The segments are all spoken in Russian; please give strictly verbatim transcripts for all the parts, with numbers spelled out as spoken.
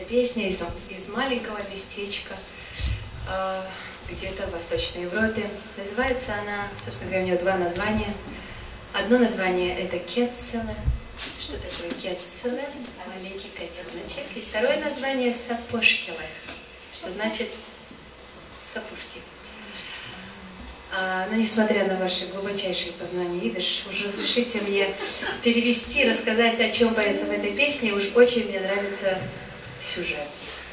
песня из, из маленького местечка, э, где-то в Восточной Европе. Называется она, собственно говоря, у нее два названия. Одно название это Кетцеле. Что такое Кетцеле? Маленький котеночек. И второе название Сапожкеле, что значит сапожки. А, но несмотря на ваши глубочайшие познания идиш, уж разрешите мне перевести, рассказать, о чем поется в этой песне. Уж очень мне нравится сюжет.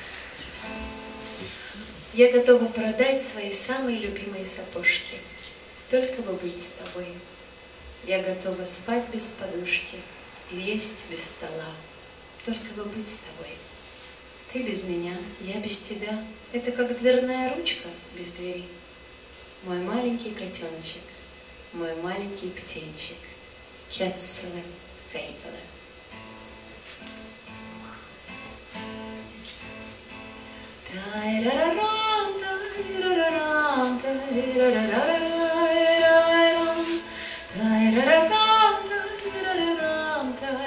Я готова продать свои самые любимые сапожки, только бы быть с тобой. Я готова спать без подушки и есть без стола, только бы быть с тобой. Ты без меня, я без тебя. Это как дверная ручка без двери. Мой маленький котеночек, мой маленький птенчик. Кетцеле Фейгеле. Тай-ра-ра-рам, тай-ра-ра-рам, тай-ра-ра-ра-ра-ра-рам, тай-ра-ра-рам, тай-ра-ра-рам,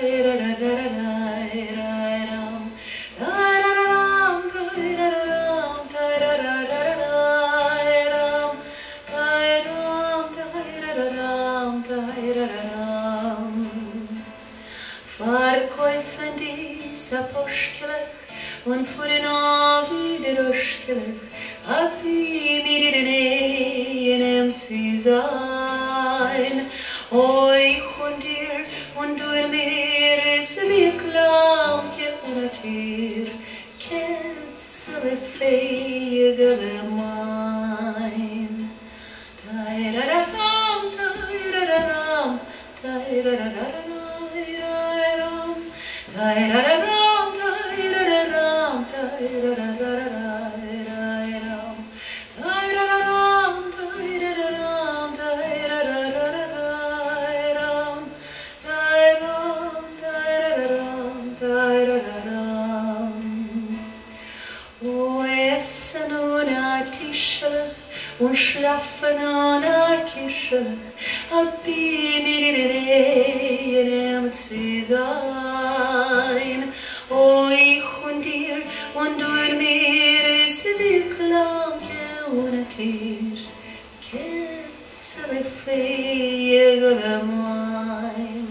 тай-ра-ра-ра-ра-ра-рам, тай-ра-ра-рам, тай-ра-ра-рам, тай-ра-ра-ра-ра-рам, тай-рам, тай-ра-ра-рам, тай-ра-ра-рам. Verkäufen die Saposchkelech und fuhren auf die Droschkelech, ab ihm in den Nähen zu sein. Euch und dir und du mir ist wie Klamke ohne Tier, Kettzele Feigele mein. Tai-ra-ra-ram, tai-ra-ra-ram, tai-ra-ra-ra-ram, tai-ra-ra-ram, tai-ra-ra-ram, tai-ra-ra-ra-ram, tai-ra-ra-ram, tai-ra-ra-ram, tai-ra-ra-ra-ram, tai-ram, tai-ra-ra-ram, tai-ra-ra-ram. O essen ohne Tischle und schlafen ohne Kischle, ab ihm in den Nähen zu sein. O ich und dir und du in mir ist wie Klamke ohne Tier, Kettzele Feigele mein.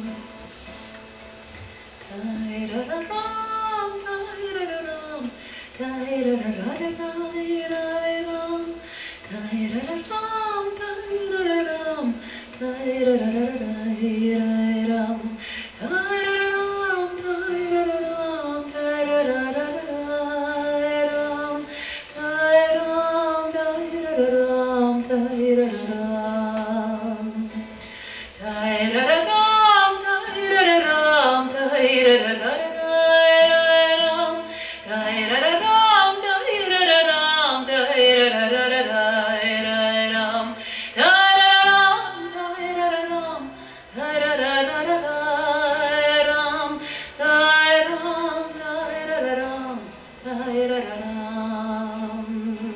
Tai-ra-ra-ram, tai-ra-ra-ram, tai-ra-ra-ra-ra-ra-ra-ram, tai-ra-ra-ram, tai-ra-ra-ram, tai-ra-ra-ra-ra-ra-ram, tai-ra-ra-ram, tai-ra-ra-ram, tai-ra-ra-ra-ra-ram, tai-ram, tai-ra-ra-ram, tai-ra-ra-ram, tai-ra-ra-ram, tai-ra-ra-ram, tai-ra-ra-ra-ram, tai-ra-ra-ram, tai-ra-ra-ram, tai-ra-ra-ra-ram, tai-ra-ram, tai-ra-ra-ram, tai-ra-ra-ra-ram, tai-ram, tai-ra-ra-ram, tai-ra-ra-ram,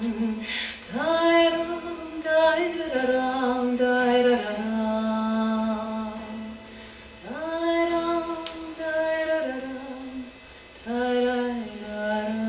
tai-ram, tai-ra-ra-ram, tai-ra-ra-ram, tai-ram, tai-ra-ra-ram, tai-ra-ra-ram.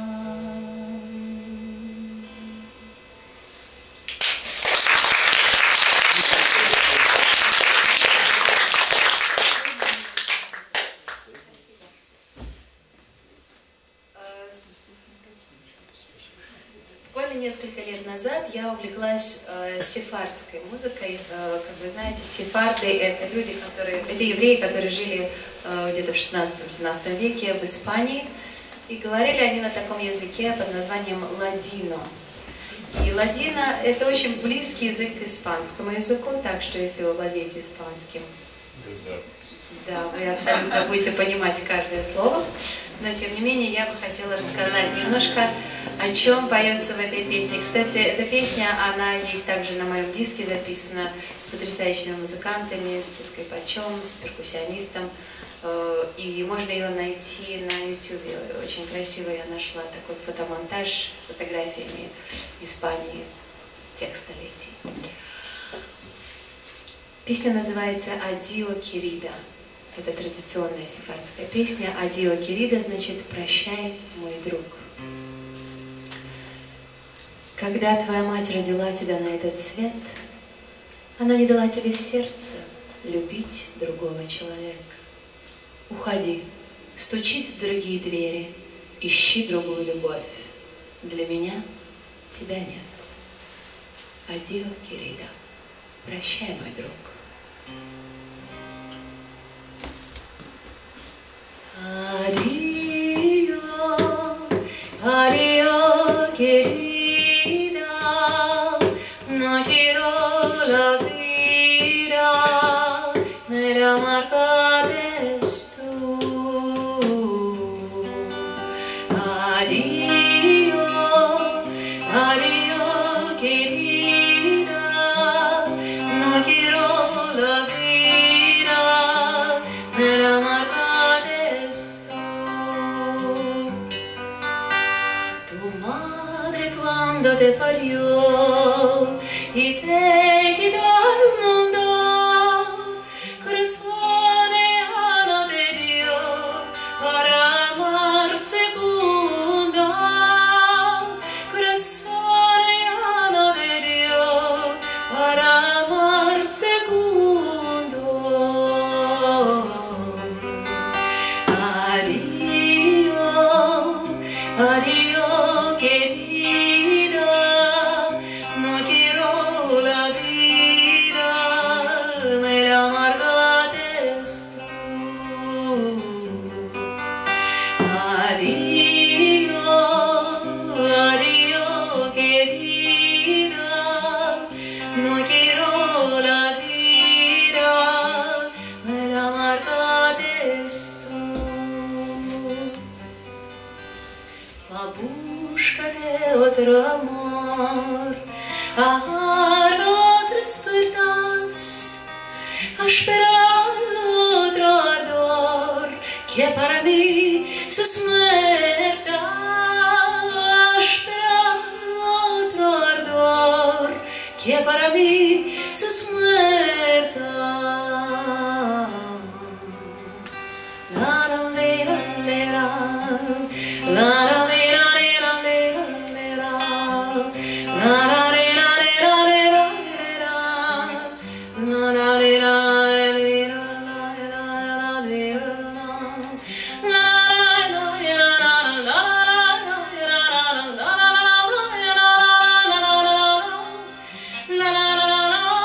Буквально несколько лет назад я увлеклась э, сефардской музыкой. Э, как вы знаете, сефарды — это люди, которые, это евреи, которые жили э, где-то в шестнадцатом-семнадцатом веке в Испании. И говорили они на таком языке под названием ладино. И ладино — это очень близкий язык к испанскому языку, так что если вы владеете испанским, да, вы абсолютно будете понимать каждое слово. Но, тем не менее, я бы хотела рассказать немножко, о чем поется в этой песне. Кстати, эта песня, она есть также на моем диске, записана с потрясающими музыкантами, со скрипачом, с перкуссионистом. И можно ее найти на ютубе. Очень красиво я нашла такой фотомонтаж с фотографиями Испании тех столетий. Песня называется «Адио, Кирида». Это традиционная сефардская песня. Адио Кирида, значит «Прощай, мой друг». Когда твоя мать родила тебя на этот свет, она не дала тебе сердце любить другого человека. Уходи, стучись в другие двери, ищи другую любовь. Для меня тебя нет. Адио Кирида, прощай, мой друг. Addio, addio querida, no quiero la vida, me la marcaste tú. Addio, addio querida, no quiero la vida, me la marcaste. Cuando te parió y te quitó al mundo, corazón te dio para amar segundo, corazón te dio para amar segundo. Adiós, adiós, querido. Otro amor, a otras puertas, a esperar otro ardor que para mí sos muerta, a esperar otro ardor que para mí sos muerta. La la la la la la. La la la la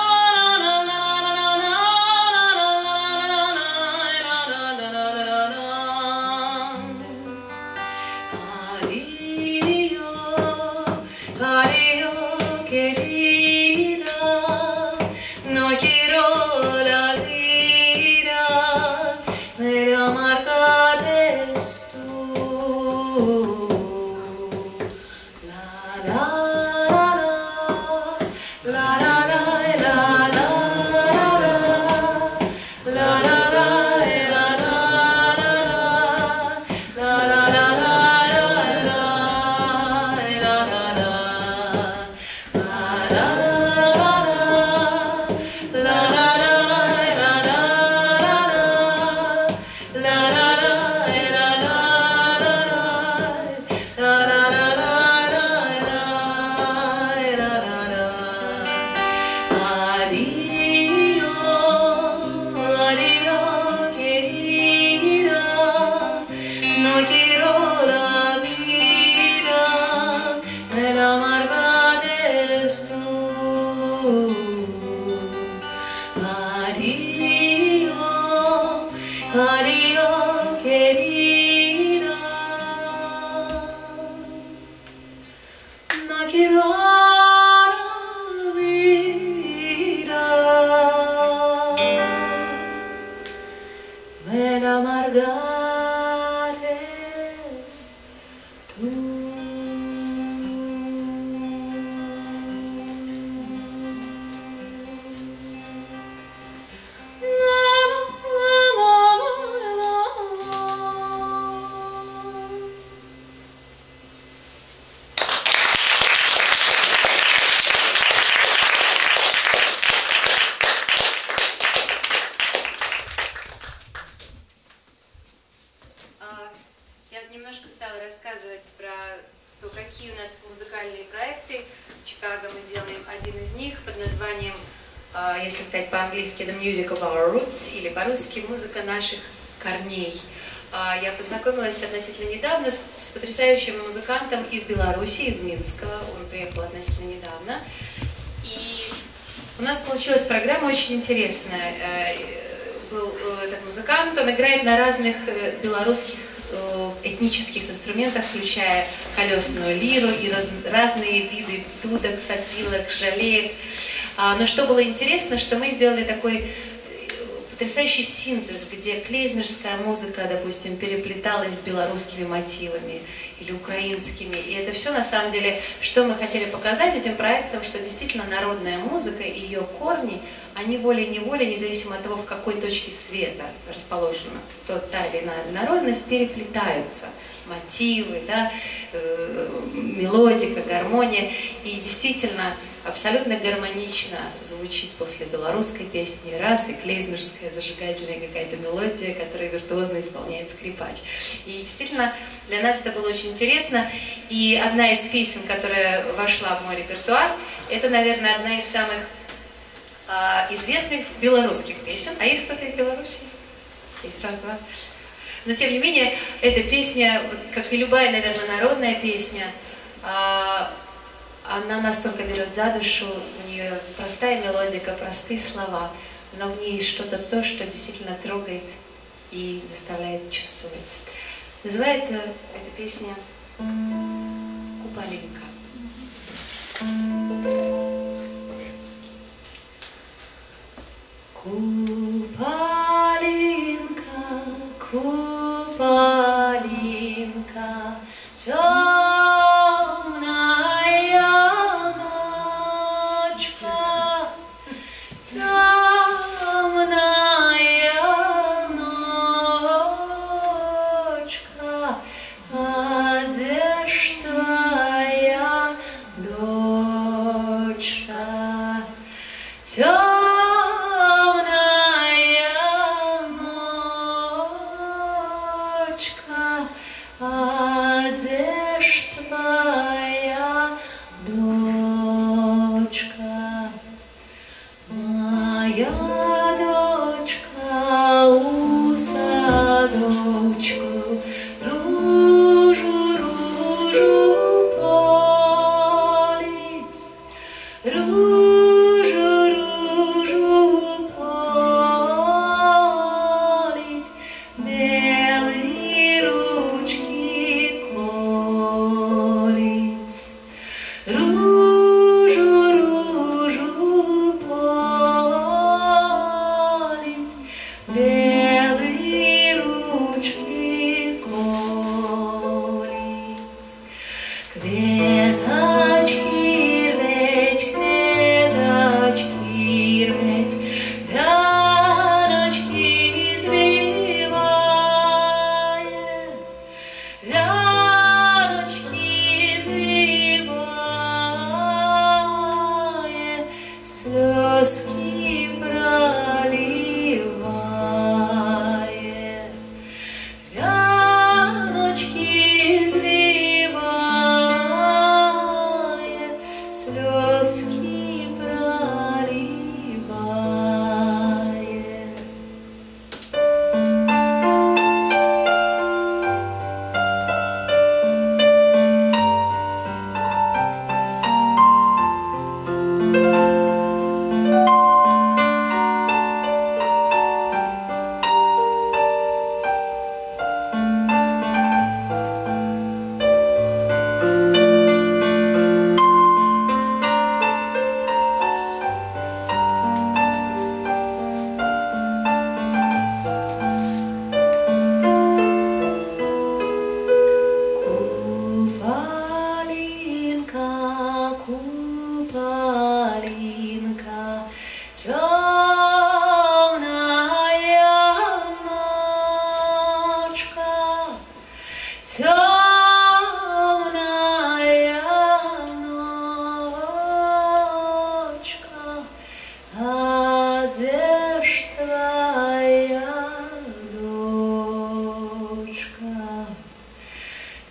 Я немножко стала рассказывать про то, какие у нас музыкальные проекты. В Чикаго мы делаем один из них под названием, если сказать по-английски, The Music of Our Roots, или по-русски «Музыка наших корней». Я познакомилась относительно недавно с, с потрясающим музыкантом из Беларуси, из Минска. Он приехал относительно недавно. И у нас получилась программа очень интересная. Был этот музыкант, он играет на разных белорусских этнических инструментах, включая колесную лиру и раз, разные виды дудок, сопилок, жалеек. Но что было интересно, что мы сделали такой потрясающий синтез, где клезмерская музыка, допустим, переплеталась с белорусскими мотивами или украинскими. И это все, на самом деле, что мы хотели показать этим проектом, что действительно народная музыка и ее корни, они волей-неволей, независимо от того, в какой точке света расположена то, та или иная народность, переплетаются. Мотивы, да, э, мелодика, гармония. И действительно, абсолютно гармонично звучит после белорусской песни раз, и клезмерская зажигательная какая-то мелодия, которую виртуозно исполняет скрипач. И действительно, для нас это было очень интересно. И одна из песен, которая вошла в мой репертуар, это, наверное, одна из самых э, известных белорусских песен. А есть кто-то из Беларуси? Есть, раз, два. Но, тем не менее, эта песня, как и любая, наверное, народная песня, она настолько берет за душу, у нее простая мелодика, простые слова, но в ней есть что-то то, что действительно трогает и заставляет чувствовать. Называется эта песня «Куполинка». Куполинка, Куполинка, темная ночка, темная ночка, а где ж твоя дочка?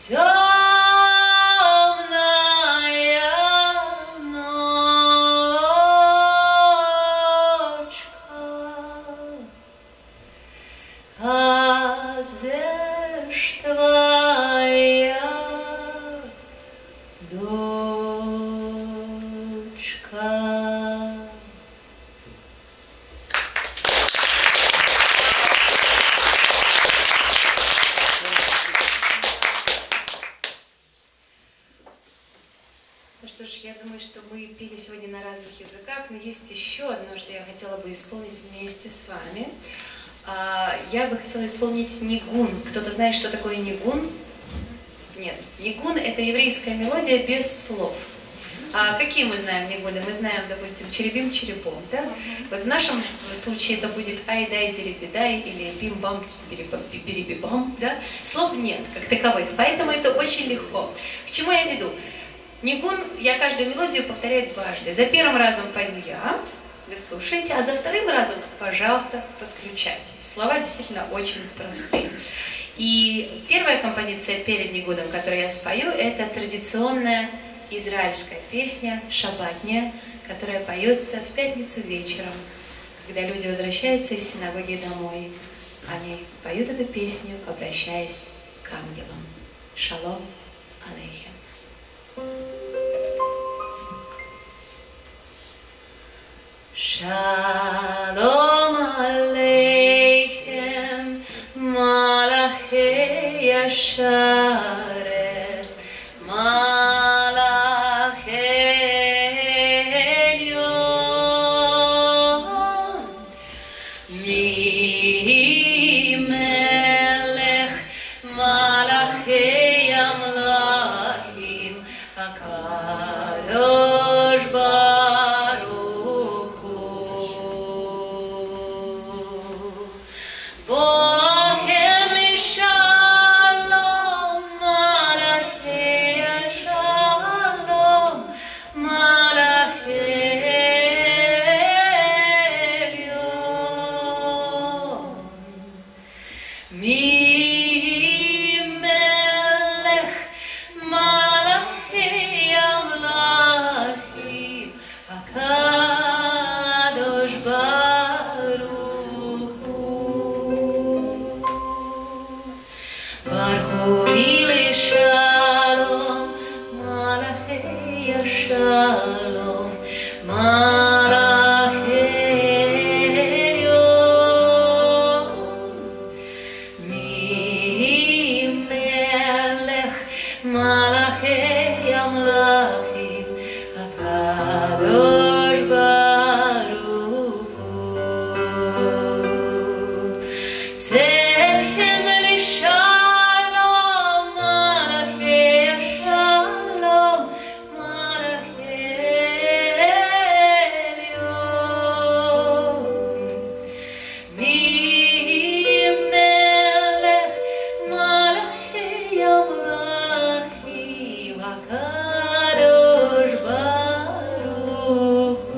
Ну что ж, я думаю, что мы пели сегодня на разных языках, но есть еще одно, что я хотела бы исполнить вместе с вами. Я бы хотела исполнить нигун. Кто-то знает, что такое нигун? Нет. Нигун — это еврейская мелодия без слов. А какие мы знаем нигуны? Мы знаем, допустим, черебим-черепом, да? Вот в нашем случае это будет ай-дай-дири-дай или бим-бам-перебибам, да? Слов нет, как таковых, поэтому это очень легко. К чему я веду? Нигун, я каждую мелодию повторяю дважды. За первым разом пою я, вы слушаете, а за вторым разом, пожалуйста, подключайтесь. Слова действительно очень простые. И первая композиция перед нигуном, которую я спою, это традиционная израильская песня «Шаббатня», которая поется в пятницу вечером, когда люди возвращаются из синагоги домой. Они поют эту песню, обращаясь к ангелам. Шалом алейхем. Shalom Aleichem, Malachei Yasharet, Malachei Elyon, Mi Melech, Malachei Amlachim, HaKadosh Baruch Hu. Bohem Shalom, Malachei Shalom, Malachei Elyon. Mi Melech, Malachei Amlachim, HaKadosh Baruch Hu. Baruch Shalom, Malachei Shalom, Malachei Elyon. Mi Melech, Malachei Amlachim, HaKadosh Baruch Hu. Tzedchem lishalom, Malachei Shalom, Malachei Elyon. Mi Melech, Malachei Amlachim, HaKadosh Baruch Hu.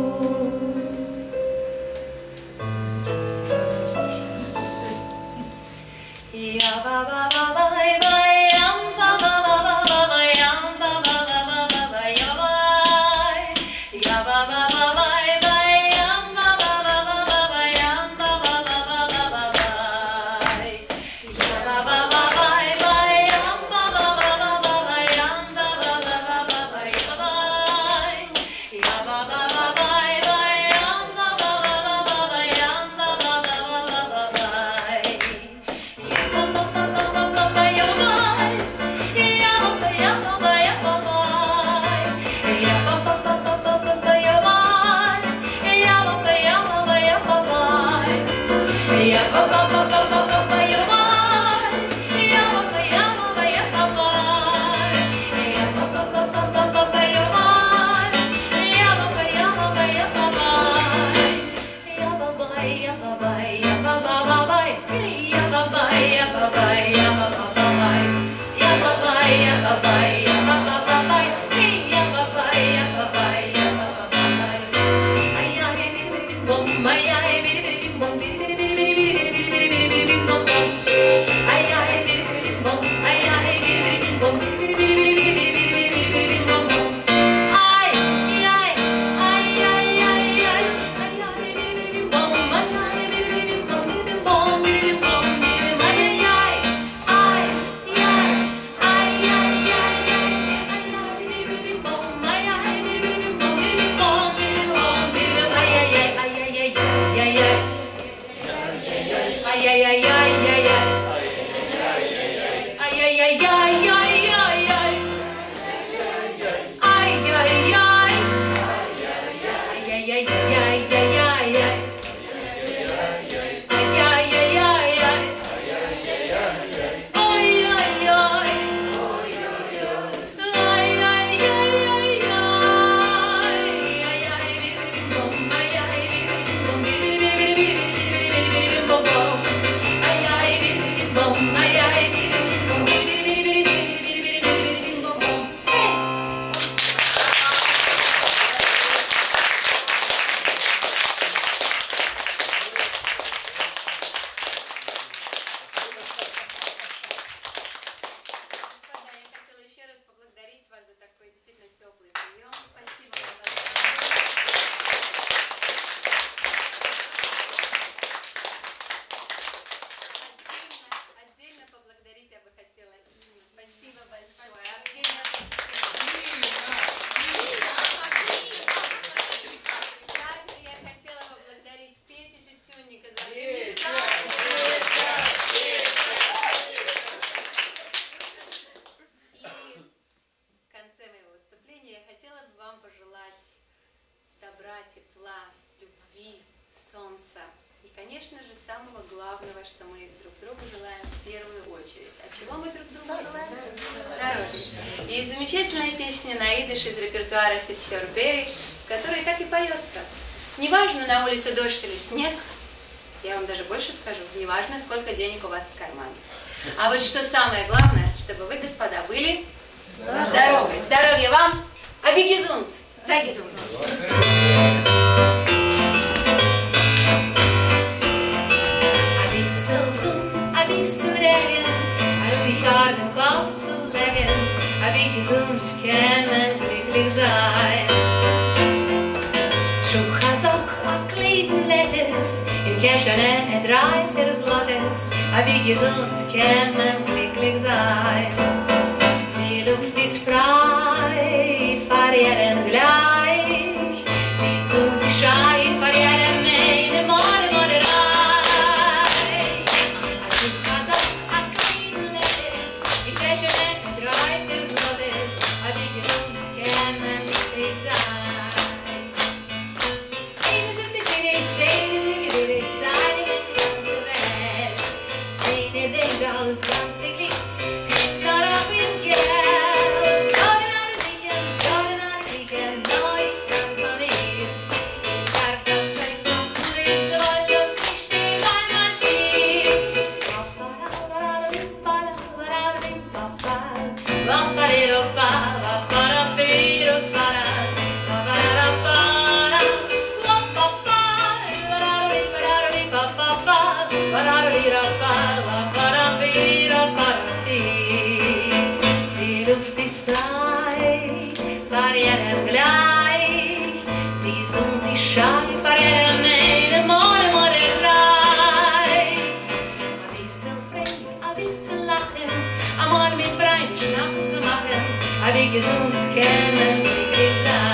Ya ba ba ba ba ba yam ba ba ba ba ba ba yam ba ba ba ba ba ba ya ba ya ba ba ba ba ba yam ba ba ba ba ba ba yam ba ba ba ba ba ba ba ya ba ba ba ba ba yam ba ba ba ba ba ba yam ba ba ba ba ba ba ya ba ya ba ba ba ba ba yam ba ba ba ba ba ba yam ba ba ba ba ba ba ba Тепла, любви, солнца и, конечно же, самого главного, что мы друг другу желаем в первую очередь. А чего мы друг другу желаем? Здоровья. И замечательная песня на идиш из репертуара сестер Берри, в которой так и поется. Неважно, на улице дождь или снег, я вам даже больше скажу, неважно, сколько денег у вас в кармане. А вот что самое главное, чтобы вы, господа, были здоровы. Здоровья вам, абигезунд, загезунд. Regen, ruhig har den Kopf zu legen, aber wie gesund kann man glücklich sein. Schuchazok a kleiden Lettes, in Keschene drei Verslottes, aber wie gesund kann man glücklich sein. Die Luft ist frei, für jeden gleich, die Sonne sie scheint, für jeden meine Morde, Morde das ganze Glück hängt darauf im Geld. Sollen alle sichern, sollen alle kriegen, neu dank man mir. Ich sag, das ein Kontur ist, weil das nicht steht an mein Tier. Die Luft ist frei, für jeden gleich, die Sonne sie scheint, für jeden meine Morde, Morde reich. Ein bisschen fremd, ein bisschen lachen, einmal mit Freude Schnaps zu machen, aber gesund können wir glücklich sein.